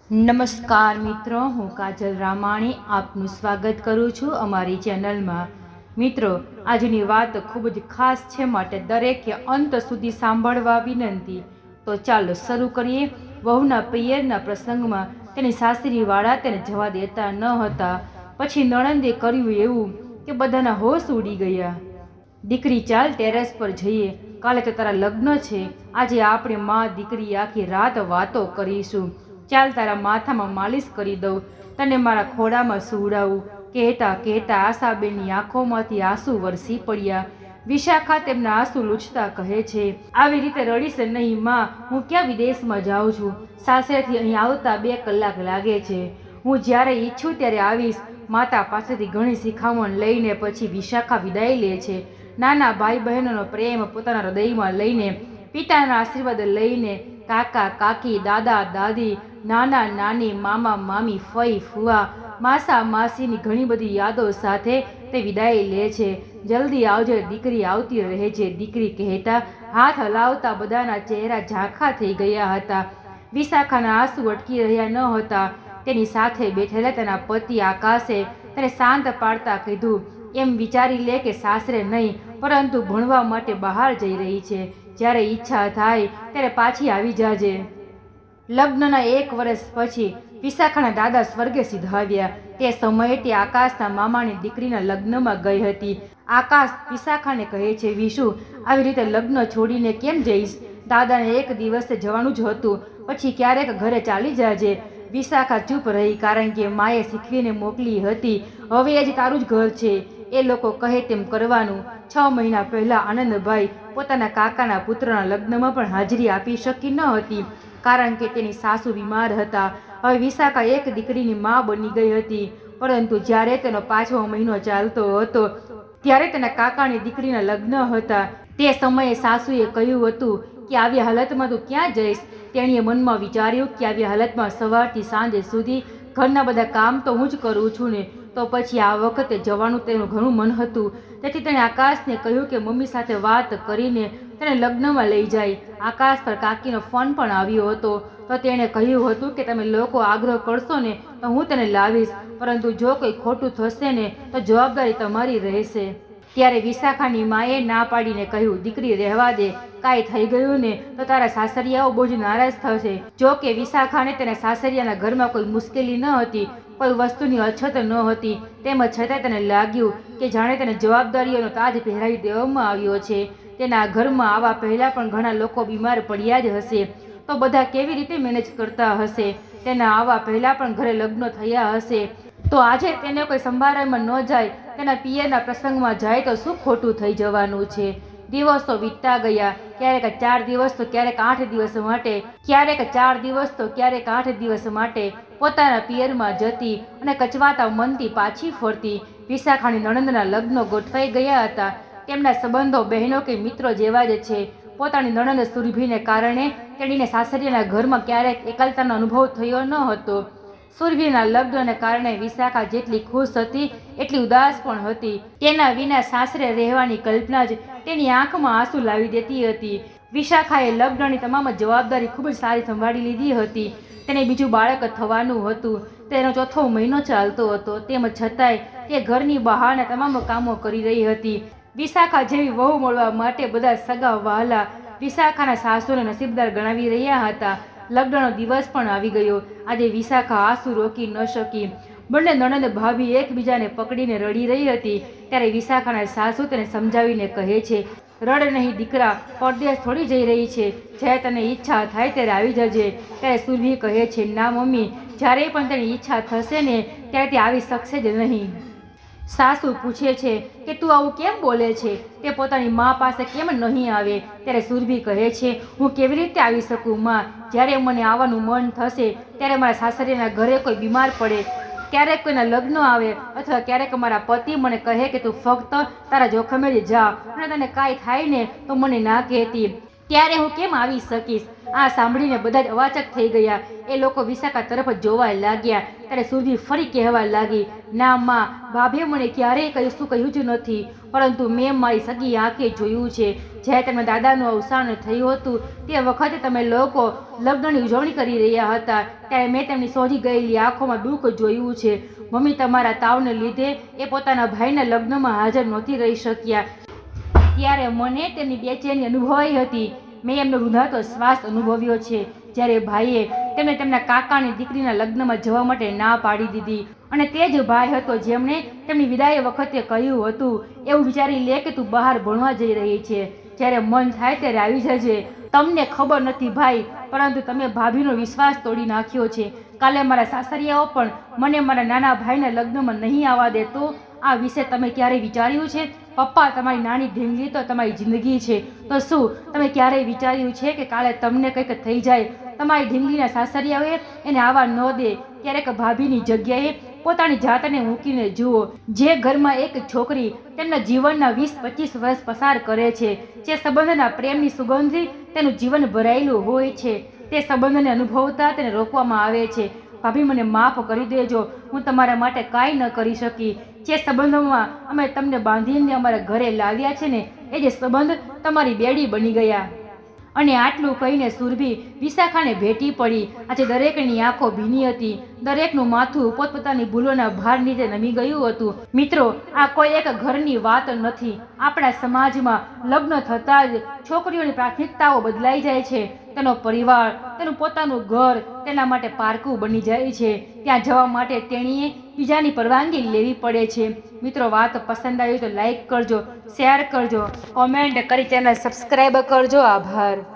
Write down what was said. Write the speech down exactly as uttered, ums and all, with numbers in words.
नमस्कार मित्रों, हूँ काजल रामाणी आपનું સ્વાગત કરું છું અમારી ચેનલમાં। મિત્રો, આજની વાત ખૂબ જ ખાસ છે, માટે દરેકે અંત સુધી સાંભળવા વિનંતી। તો ચાલો શરૂ કરીએ। વહુના પિયરના પ્રસંગમાં તેની સાસરીવાળા તેને જવા દેતા ન હતા। પછી નણંદે કર્યું એવું કે બધાના હોશ ઉડી ગયા। દીકરી, ચાલ ટેરેસ પર જઈએ, કાલે તો તારા લગ્ન છે। આજે આપણે માં દીકરી આખી રાત વાતો કરીશું। ચાલ તારા માથામાં માલિશ કરી દઉં, તને મારા ખોળામાં સુવડાવું। કહેતા કહેતા આશાબેનની આંખોમાંથી આંસુ વરસી પડ્યા। વિશાખા તેમના આંસુ લૂછતા કહે છે, આવી રીતે રડીશ નહીં માં, હું ક્યાં વિદેશમાં જાઉં છું? સાસરેથી અહીં આવતા બે કલાક લાગે છે। હું જ્યારે ઈચ્છું ત્યારે આવીશ। માતા પાસેથી ઘણી શિખામણ લઈને પછી વિશાખા વિદાય લે છે। નાના ભાઈ બહેનોનો પ્રેમ પોતાના હૃદયમાં લઈને, પિતાના આશીર્વાદ લઈને, કાકા કાકી, દાદા દાદી, નાના નાની, મામા મામી, ફઈ ફુવા, માસા માસીની ઘણી બધી યાદો સાથે તે વિદાય લે છે। જલ્દી આવજે દીકરી, આવતી રહેજે દીકરી કહેતા હાથ હલાવતા બધાના ચહેરા ઝાંખા થઈ ગયા હતા। વિશાખાના આંસુ અટકી રહ્યા ન હતા। તેની સાથે બેઠેલા તેના પતિ આકાશે તેને શાંત પાડતા કીધું, એમ વિચારી લે કે સાસરે નહીં પરંતુ ભણવા માટે બહાર જઈ રહી છે। જ્યારે ઈચ્છા થાય ત્યારે પાછી આવી જાજે। લગ્નના એક વર્ષ પછી વિશાખાના દાદા સ્વર્ગે સિધાવ્યા। તે સમયે તે આકાશના મામાની દીકરીના લગ્નમાં ગઈ હતી। આકાશ વિશાખાને કહે છે, વિશુ, આવી રીતે લગ્ન છોડીને કેમ જઈશ? દાદાને એક દિવસે જવાનું જ હતું, પછી ક્યારેક ઘરે ચાલી જાજે। વિશાખા ચૂપ રહી, કારણ કે માએ શીખવીને મોકલી હતી, હવે જ તારું જ ઘર છે, એ લોકો કહે તેમ કરવાનું। છ મહિના પહેલા આનંદભાઈ પોતાના કાકાના પુત્રના લગ્નમાં પણ હાજરી આપી શકી ન હતી, કારણ કે તેની સાસુ બીમાર હતા। હવે વિશાખા એક દીકરીની મા બની ગઈ હતી, પરંતુ જ્યારે તેનો પાંચમો મહિનો ચાલતો હતો ત્યારે તેના કાકાની દીકરીના લગ્ન હતા। તે સમયે સાસુએ કહ્યું હતું કે આવી હાલતમાં તું ક્યાં જઈશ? તેણીએ મનમાં વિચાર્યું કે આવી હાલતમાં સવારથી સાંજ સુધી ઘરના બધા કામ તો હું જ કરું છું ને, તો પછી આ વખતે જવાનું તેનું ઘણું મન હતું। તેથી તેણે આકાશને કહ્યું કે મમ્મી સાથે વાત કરીને તેને લગ્નમાં લઈ જાય। આકાશ પર કાકીનો ફોન પણ આવ્યો હતો, તો તેણે કહ્યું હતું કે તમે લોકો આગ્રહ કરશો ને તો હું તેને લાવીશ, પરંતુ જો કોઈ ખોટું થશે ને તો જવાબદારી તમારી રહેશે। ત્યારે વિશાખાની માએ ના પાડીને કહ્યું, દીકરી રહેવા દે, કાંઈ થઈ ગયું ને તો તારા સાસરિયાઓ બહુ જ નારાજ થશે। જો કે વિશાખાને તેના સાસરિયાના ઘરમાં કોઈ મુશ્કેલી ન હતી, કોઈ વસ્તુની અછત ન હતી, તેમ છતાં તેને લાગ્યું કે જાણે તેને જવાબદારીઓનો તાજ પહેરાવી દેવામાં આવ્યો છે। તેના ઘરમાં આવા પહેલાં પણ ઘણા લોકો બીમાર પડ્યા જ હશે, તો બધા કેવી રીતે મેનેજ કરતા હશે? તેના આવા પહેલાં પણ ઘરે લગ્ન થયા હશે, તો આજે તેને કોઈ સંભાળવામાં ન જાય, તેના પિયરના પ્રસંગમાં જાય તો શું ખોટું થઈ જવાનું છે? દિવસો વીતતા ગયા, ક્યારેક ચાર દિવસ તો ક્યારેક આઠ દિવસ માટે, ક્યારેક ચાર દિવસ તો ક્યારેક આઠ દિવસ માટે પોતાના પિયરમાં જતી અને કચવાતા મનથી પાછી ફરતી। વિશાખાની નણંદના લગ્નો ગોઠવાઈ ગયા હતા। તેમના સંબંધો બહેનો કે મિત્રો જેવા જ છે। પોતાની નણંદ સુરભીને કારણે તેણીને સાસરિયાના ઘરમાં ક્યારેક એકલતાનો અનુભવ થયો ન હતો। સુરભીના લગ્નને કારણે વિશાખા જેટલી ખુશ હતી એટલી ઉદાસ પણ હતી। તેના વિના સાસરે રહેવાની કલ્પના જ તેની આંખમાં આંસુ લાવી દેતી હતી। વિશાખાએ લગ્નની તમામ જવાબદારી ખૂબ જ સારી સંભાળી લીધી હતી। તેને બીજું બાળક થવાનું હતું, તેનો ચોથો મહિનો ચાલતો હતો, તેમ છતાંય તે ઘરની બહારના તમામ કામો કરી રહી હતી। વિશાખા જેવી વહુ મળવા માટે બધા સગા વહાલા વિશાખાના સાસુને નસીબદાર ગણાવી રહ્યા હતા। લગ્નનો દિવસ પણ આવી ગયો। આજે વિશાખા આંસુ રોકી ન શકી। બંને નણંદ ભાભી એકબીજાને પકડીને રડી રહી હતી, ત્યારે વિશાખાના સાસુ તેને સમજાવીને કહે છે, રડ નહીં દીકરા, પરદેશ થોડી જઈ રહી છે, જ્યારે તને ઈચ્છા થાય ત્યારે આવી જજે। ત્યારે સુરભી કહે છે, ના મમ્મી, જ્યારે પણ તેની ઈચ્છા થશે ને ત્યારે તે આવી શકશે જ નહીં। સાસુ પૂછે છે કે તું આવું કેમ બોલે છે? તે પોતાની મા પાસે કેમ નહીં આવે? ત્યારે સુરભી કહે છે, હું કેવી રીતે આવી શકું માં? જ્યારે મને આવવાનું મન થશે ત્યારે મારા સાસરિયાના ઘરે કોઈ બીમાર પડે, ક્યારેક કોઈના લગ્ન આવે, અથવા ક્યારેક મારા પતિ મને કહે કે તું ફક્ત તારા જોખમે જ જા અને તને કાંઈ થાય ને તો મને ના કહેતી, ત્યારે હું કેમ આવી શકીશ? આ સાંભળીને બધા જ અવાચક થઈ ગયા. એ લોકો વિશાખા તરફ જોવા લાગ્યા. ત્યારે સુરભી ફરી કહેવા લાગી, ના માં, ભાભીએ મને ક્યારેય કહીશું કહ્યું જ નથી, પરંતુ મેં મારી સગી આંખે જોયું છે. જ્યારે તેમના દાદાનું અવસાન થયું હતું તે વખતે તમે લોકો લગ્નની ઉજવણી કરી રહ્યા હતા, ત્યારે મેં તેમની સોજી ગયેલી આંખોમાં દુઃખ જોયું છે. મમ્મી તમારા તાવને લીધે એ પોતાના ભાઈના લગ્નમાં હાજર નહોતી રહી શક્યા, ત્યારે મને તેમની બેચેની અનુભવાઈ હતી. મેં એમનો રૂંધાતો શ્વાસ અનુભવ્યો છે. જ્યારે ભાઈએ તેમને તેમના કાકાની દીકરીના લગ્નમાં જવા માટે ના પાડી દીધી, અને તે જ ભાઈ હતો જેમણે તેમની વિદાય વખતે કહ્યું હતું, એવું વિચારી લે કે તું બહાર ભણવા જઈ રહી છે, જ્યારે મન થાય ત્યારે આવી જજે. તમને ખબર નથી ભાઈ, પરંતુ તમે ભાભીનો વિશ્વાસ તોડી નાખ્યો છે. કાલે મારા સાસરિયાઓ પણ મને મારા નાના ભાઈના લગ્નમાં નહીં આવવા દે તો આ વિશે તમે ક્યારેય વિચાર્યું છે? પપ્પા, તમારી નાની ઢીંગલી તો તમારી જિંદગી છે, તો શું તમે ક્યારેય વિચાર્યું છે કે કાલે તમને કંઈક થઈ જાય, તમારી ઢીંગલીના સાસરિયાઓએ એને આવવા ન દે? ક્યારેક ભાભીની જગ્યાએ પોતાની જાતને મૂકીને જુઓ. જે ઘરમાં એક છોકરી તેમના જીવનના વીસ પચીસ વર્ષ પસાર કરે છે, જે સંબંધના પ્રેમની સુગંધથી તેનું જીવન ભરાયેલું હોય છે, તે સંબંધને અનુભવતા તેને રોકવામાં આવે છે. ભાભી, મને માફ કરી દેજો, હું તમારા માટે કાંઈ ન કરી શકી. જે સંબંધોમાં અમે તમને બાંધીને અમારા ઘરે લાવ્યા છે ને, એ જે સંબંધ તમારી બેડી બની ગયા. અને આટલું કહીને સુરભી વિશાખાને ભેટી પડી. આજે દરેકની આંખો ભીની હતી, દરેકનું માથું પોતપોતાની ભૂલોના ભાર નીચે નમી ગયું હતું. મિત્રો, આ કોઈ એક ઘરની વાત નથી. આપણા સમાજમાં લગ્ન થતાં જ છોકરીઓની પ્રાથમિકતાઓ બદલાઈ જાય છે. તેનો પરિવાર, તેનું પોતાનું ઘર તેના માટે પારકું બની જાય છે. ત્યાં જવા માટે તેણીએ બીજાની પરવાનગી લેવી પડે છે. મિત્રો, વાત પસંદ આવી તો લાઈક કરજો, શેર કરજો, કોમેન્ટ કરી ચેનલ સબસ્ક્રાઈબ કરજો. આભાર.